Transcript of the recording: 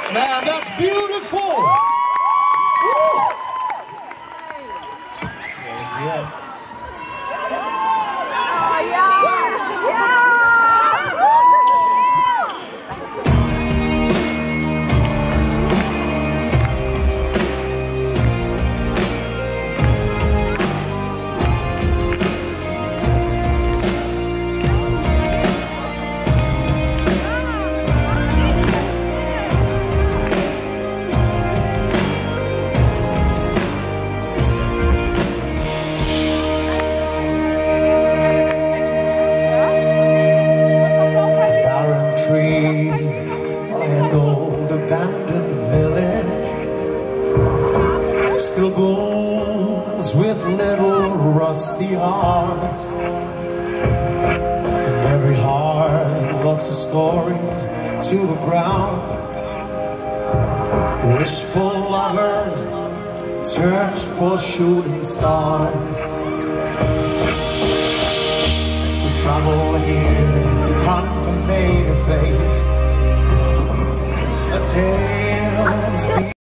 Man, that's beautiful. Woo. Yes, yeah. An old abandoned village still booms with little rusty hearts, and every heart looks a story to the ground. Wishful lovers search for shooting stars. We travel here to contemplate a fate. A tale's